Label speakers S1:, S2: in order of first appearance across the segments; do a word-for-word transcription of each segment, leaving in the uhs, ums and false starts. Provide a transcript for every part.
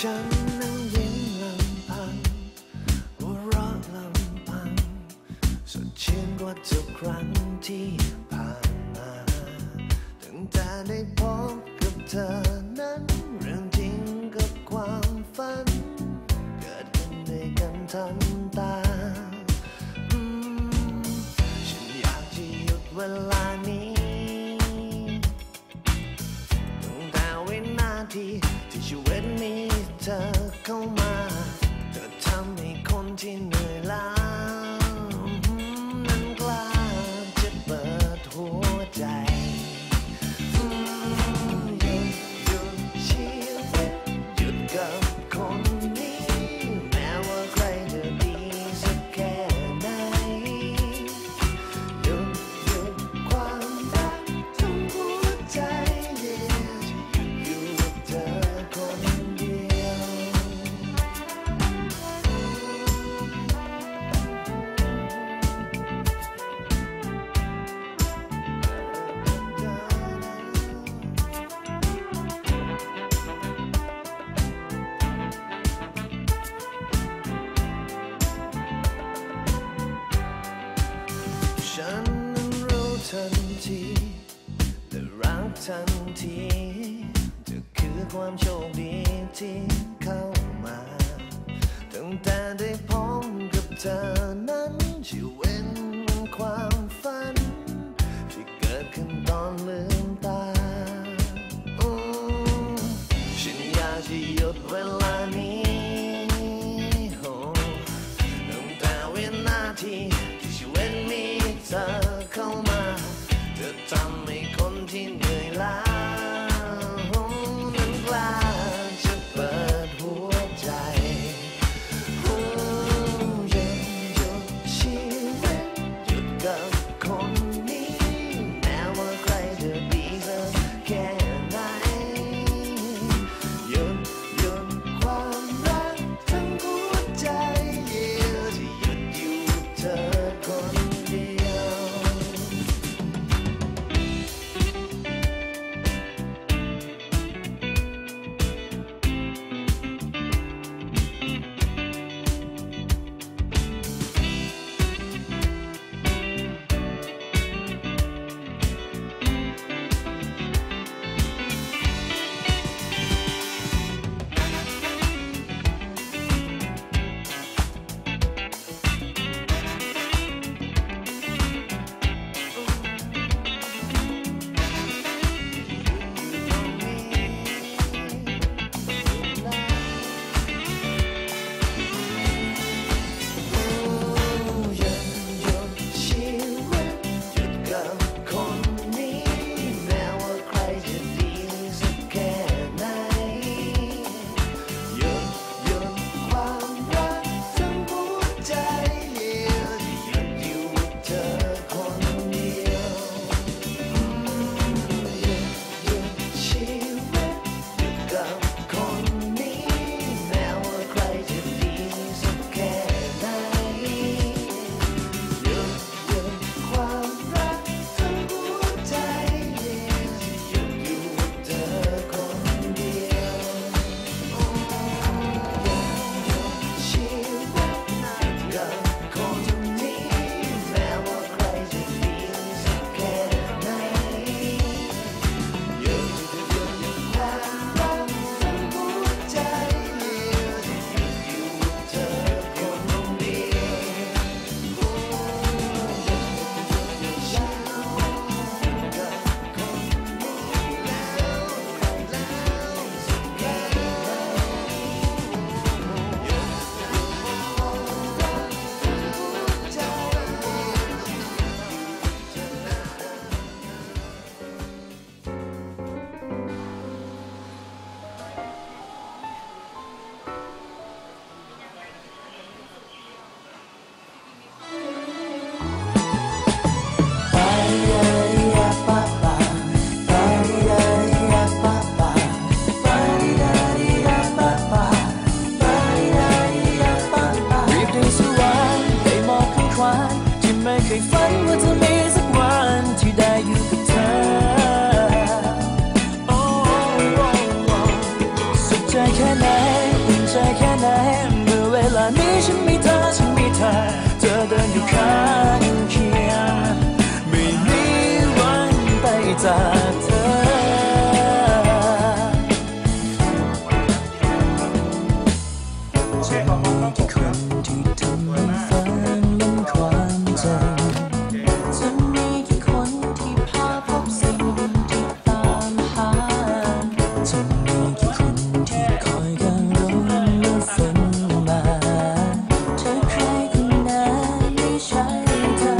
S1: ฉันนั่งยิ้มลำพังหัวเราะลำพังสดชื่นกว่าทุกครั้งที่ผ่านมาตั้งแต่ได้พบกับเธอนั้นเรื่องจริงกับความฝันเกิดขึ้นด้วยกันทันตาฉันอยากจะหยุดเวลานี้ตั้งแต่วินาทีที่ชีวิตมีเธอเข้ามาเธอทำให้คนที่เหนื่อยล้านั้นกล้าจะเปิดหัวใจหยุดหยุดชีวิตหยุดกับคนนี้แม้ว่าใครจะดีสักแค่ไหนหยุดหยุดความรักทั้งหัวใจเดียวอยู่กับเธอคนเดียวฉันนั้นรู้ทันทีและรักทันทีเธอคือความโชคดีที่เข้ามาตั้งแต่ได้พบกับเธอนั้นชีวิตมันความฝันที่เกิดขึ้นตอนลืมตาฉันอยากจะหยุดเวลานี้ตั้งแต่วินาทีที่ชีวิตมีเธอเข้ามาเธอทำให้คนที่เหนื่อยล้านั้นกล้าจะเปิดหัวใจหยุดหยุดชีวิตหยุดกับคนนี้แม้ว่าใครจะดีสักแค่ไหนหยุดหยุดความรักทั้งหัวใจเดียวที่หยุดอยู่เธอคนเดียว
S2: แค่ไหน
S1: เดินอยู่ข้างเคียงไม่มีวันไปจากเธอจะมีกี่คนที่ทำให้ฝันเป็นความจริง
S2: จะมีกี่คนที่พาพบสิ่งที่ตามหา
S1: จะมีกี่คนที่คอยกังวลเมื่อฝนมา
S2: เธอใครคนนั้นไม่ใช่เธอ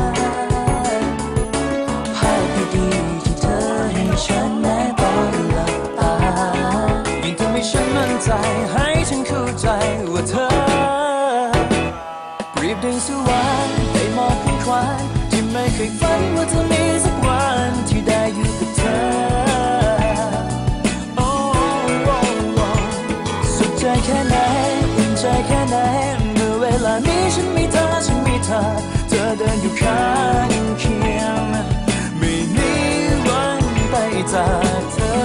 S1: ภาพดีๆที่เธอให้ฉันแม้ตอนหลับตายิ่งทำให้ฉันมั่นใจให้ฉันเข้าใจว่าเธอเปรียบดังสวรรค์ได้มอบให้ควายที่ไม่เคยฝันว่าจะมีสักวันที่ได้อยู่กับเธอโอ้โอ้โอ้สุขใจแค่ไหนอุ่นใจแค่ไหนเมื่อเวลานี้ฉันมีเธอฉันมีเธอเธอเดินอยู่ข้างเคียงไม่มีวันไปจากเธอ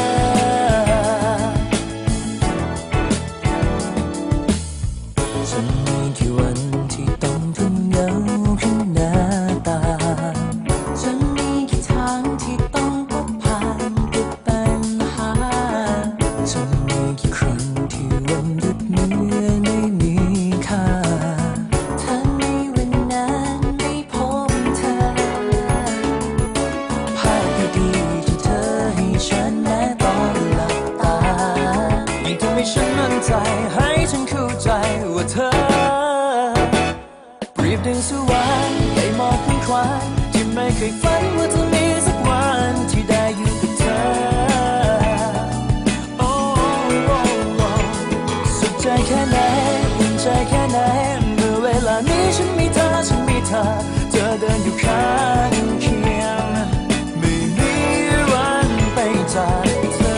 S1: จะมีกี่วันที่ต้องทนเหงาขึ้นหน้าตา
S2: จะมีกี่ทางที่ต้องพบผ่านกับปัญหา
S1: จะมีกี่ครั้งที่วันหยุดเหนื่อยไม่มีค่า
S2: ถ้าในวันนั้นไม่พบเธอ
S1: ภาพดีๆที่เธอให้ฉันแม้ตอนหลับตายิ่งทำให้ฉันมั่นใจให้ฉันเข้าใจว่าเธอเปรียบดังสวรรค์ได้มอบให้ควายที่ไม่เคยฝันว่าจะมีสักวันที่ได้อยู่กับเธอโอ้โอ้โอ้สุขใจแค่ไหนอุ่นใจแค่ไหนเมื่อเวลานี้ฉันมีเธอฉันมีเธอเธอเดินอยู่ข้างเคียงไม่มีวันไปจากเธอ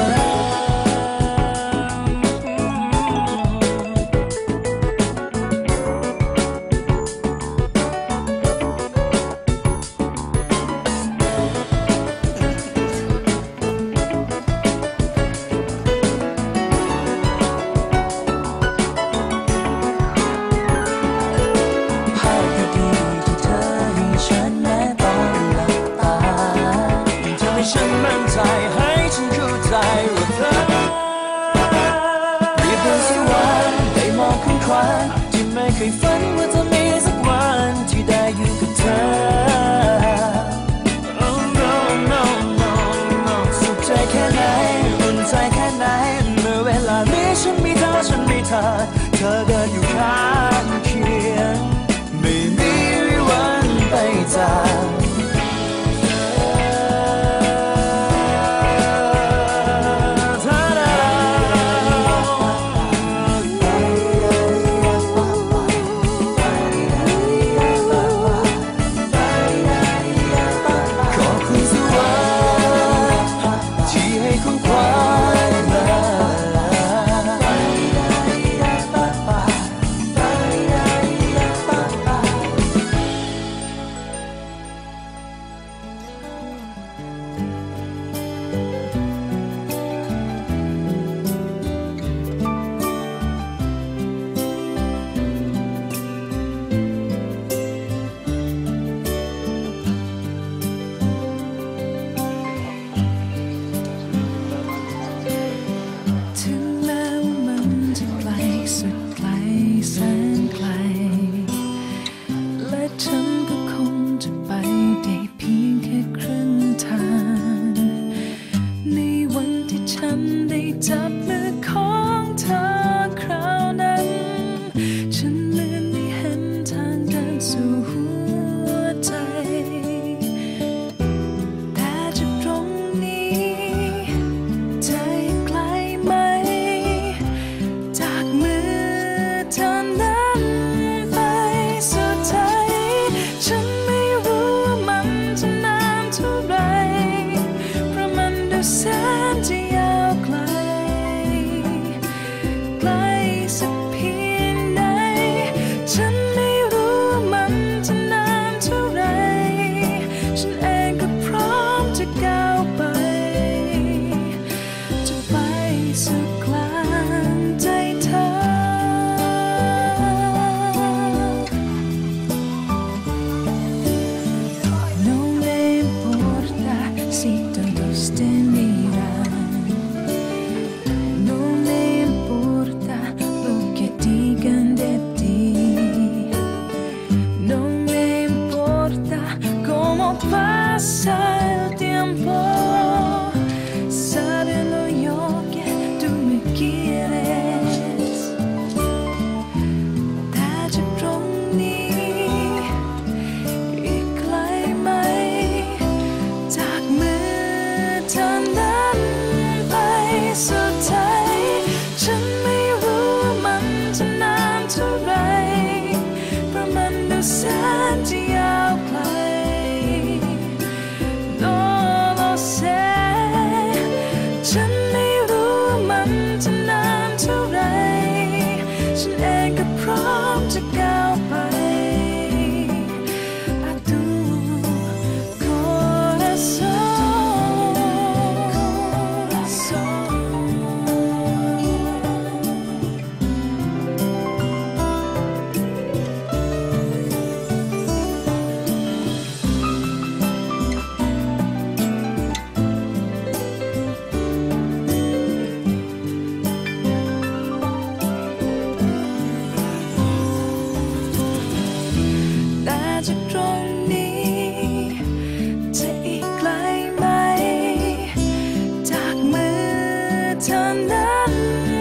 S2: น